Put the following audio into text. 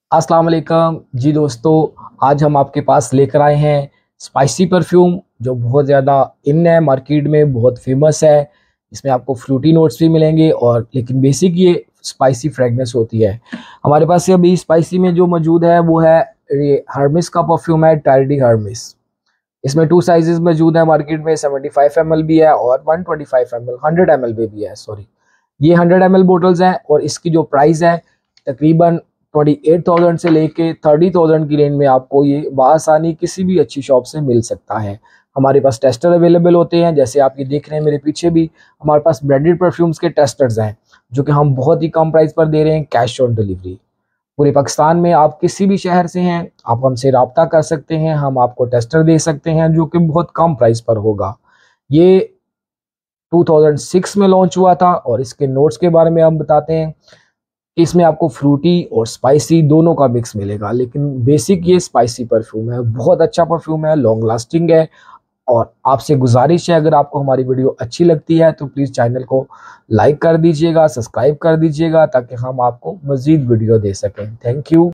अस्सलाम वालेकुम जी दोस्तों। आज हम आपके पास लेकर आए हैं स्पाइसी परफ्यूम जो बहुत ज़्यादा इन है, मार्केट में बहुत फेमस है। इसमें आपको फ्रूटी नोट्स भी मिलेंगे और लेकिन बेसिक ये स्पाइसी फ्रेगनेंस होती है। हमारे पास अभी स्पाइसी में जो मौजूद है वो है ये हर्मिस का परफ्यूम है, टायरडी हर्मिस। इसमें टू साइजेस मौजूद है मार्केट में, 75 ml भी है और 125 ml 100 ml भी है। सॉरी, ये 100 ml बोटल्स हैं और इसकी जो प्राइस है तकरीबन 28,000 से लेके 30,000 की रेंज में आपको ये बआसानी किसी भी अच्छी शॉप से मिल सकता है। हमारे पास टेस्टर अवेलेबल होते हैं, जैसे आप ये देख रहे हैं मेरे पीछे भी हमारे पास ब्रांडेड परफ्यूम्स के टेस्टर्स हैं जो कि हम बहुत ही कम प्राइस पर दे रहे हैं, कैश ऑन डिलीवरी। पूरे पाकिस्तान में आप किसी भी शहर से हैं आप हमसे रब्ता कर सकते हैं, हम आपको टेस्टर दे सकते हैं जो कि बहुत कम प्राइस पर होगा। ये 2006 में लॉन्च हुआ था और इसके नोट्स के बारे में हम बताते हैं कि इसमें आपको फ्रूटी और स्पाइसी दोनों का मिक्स मिलेगा, लेकिन बेसिक ये स्पाइसी परफ्यूम है। बहुत अच्छा परफ्यूम है, लॉन्ग लास्टिंग है। और आपसे गुजारिश है, अगर आपको हमारी वीडियो अच्छी लगती है तो प्लीज़ चैनल को लाइक कर दीजिएगा, सब्सक्राइब कर दीजिएगा ताकि हम आपको मज़ीद वीडियो दे सकें। Thank you.